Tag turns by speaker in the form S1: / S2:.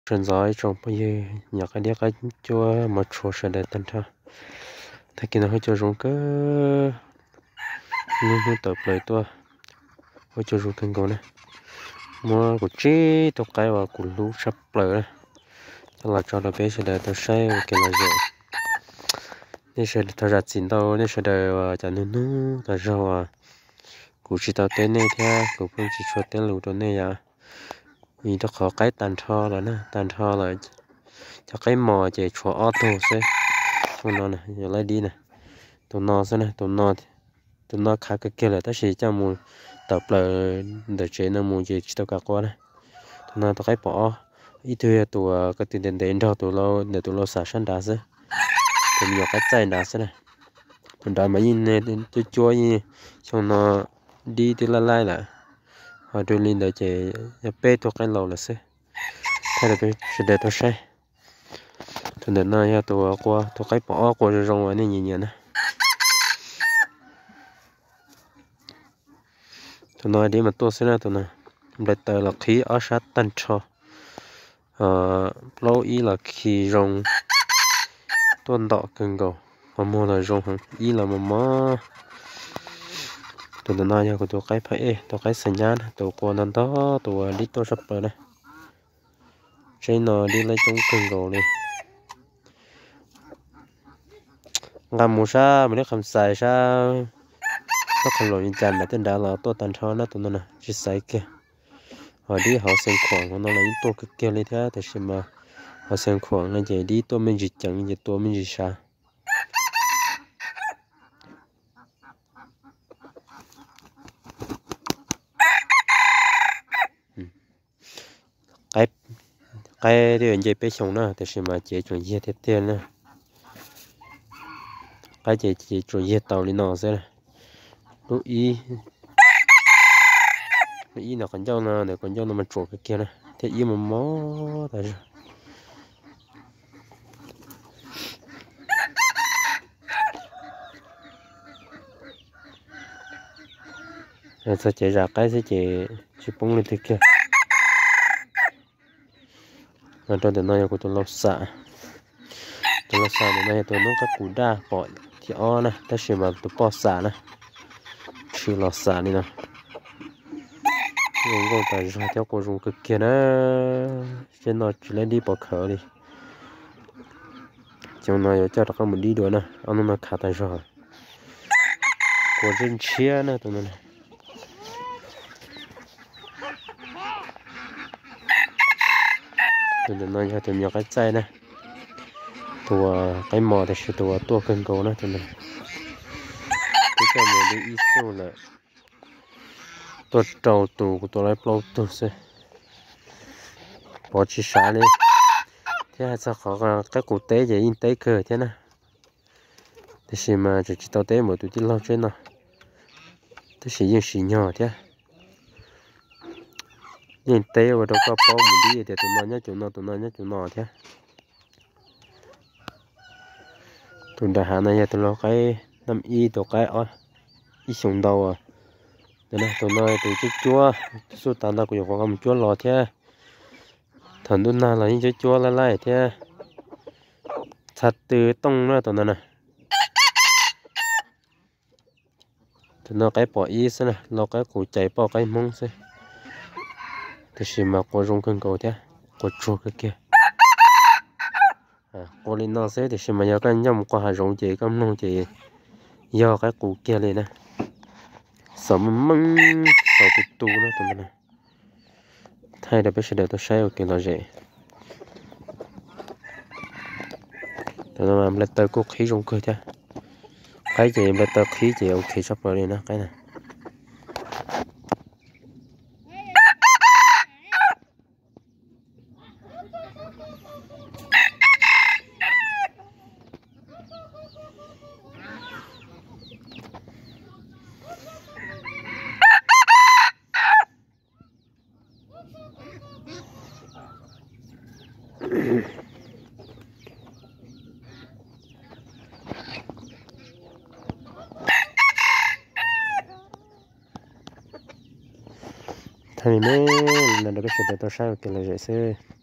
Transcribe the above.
S1: trên gió trong bây giờ nhà cái đĩa cái cho một số sẽ để tân thôi thay kia nó hơi cho rong cơ luôn luôn tập lại tôi hơi cho rong thành công này mua của chi tôi cái vào của lú sắp lại này cho là cho nó bé sẽ để tôi xây cái là gì nên sẽ tôi ra chín đâu nên sẽ để cho nên nó tại sao của chỉ tao tên này theo của phương chỉ cho tên lú đó này à vì nó khó cái tàn thọ là nè tàn thọ là cho cái mò chạy cho auto xe tụi nó này giờ lấy đi này tụi nó xe này tụi nó khá cái kia là ta chỉ cho mua tập là để chế nó mua gì tao cả qua này tụi nó tao cái bỏ ít thôi tụi cái tiền đến đâu tụi nó để tụi nó xả sẵn đá xe tụi nhiều cái chạy đá xe này tụi đó mà nhìn này tôi chua như xong nó đi thì lại lại họ đưa lên để chế bê thuộc cái lầu là xe thế là tôi sẽ để tôi xe tụi đến nay tôi qua tôi cái bỏ qua rồi rong này nhìn nhìn nè tụi nói đi mà tôi sẽ là tụi này để tới là khí ở sát tân cho lâu ý là khi rong tuần đỏ cần cầu mà mua là rong hàng ý là mà tụi nói cho tụi cái phải tụi cái sinh nhãn tụi qua nên đó tụi đi tôi sắp rồi này trên nó đi lấy trong cần cầu này ngắm mua sa mình không xài sa nó không lỗi như chăn mà tên đã là tôi tàn cho nó tụi nó nè chỉ xài kia họ đi họ xem khoảng của nó là những tôi cái kia lấy thế thì xem mà họ xem khoảng là gì đi tôi mình chỉ chẳng gì tôi mình chỉ sa cái cái điều gì bé sống nữa thì xem mà chỉ chuẩn gì thế tiền nữa cái chỉ chuẩn gì tàu đi nó sẽ lúc ý nó còn dâu nè để còn dâu nó mà trộn cái kia này thế ý mà mó tại sao rồi sao chạy ra cái sẽ chỉ bung lên thế kia rồi tôi để nói của tôi lột xả để này tôi nó các củ đa bỏ thì o này ta chỉ mà tôi bỏ xả này chỉ lột xả đi nào dùng con tài ra theo con dùng cực kia nữa trên nó chỉ lấy đi bỏ khở đi trong này cho nó không mình đi được nè ông nó khá tài rồi của trên chia nữa tụi này tụi nó cho tụi nhiều cái chai này tụi cái mò thì sẽ tụi tua cần cầu nữa tụi này cái cho mình đi ít số là tôi trâu tù của tôi lấy plaws tôi sẽ bỏ chỉ xả đi thế sao khó cái cụ tế vậy in tế cơ thế này thì xem mà chỉ tao tế một tụi chỉ lâu trên nào thì chỉ những xì nhỏ thế nhưng tế vào đâu có bao mình đi thì tụi nó thế tụi đại hà này tụi nó cái năm y tụi cái ít sống đầu à đây này tụi nó tụi chúa số tàn ta của con chúa lò thế thần đun na là những chúa lại thế thật từ tông nữa tụi nó này tụi nó cái bỏ ý xem này nó cái củ chạy bỏ cái mông xem thì xem mà có rong cần cầu thế có chua cái kia có lên nó sẽ thì xem mà giờ cái nhom qua hà rong chị cái nông chị do cái củ kia lên nè sợ măng sợ tụt nữa tụi mình này thay để bây giờ tôi xây ok là gì tụi nó làm lại tới cuộc khí rong cơ chứ cái gì lại tới khí gì ok sắp rồi đi nè cái này thay mình là được cái sự tôi sai cái là dễ xưa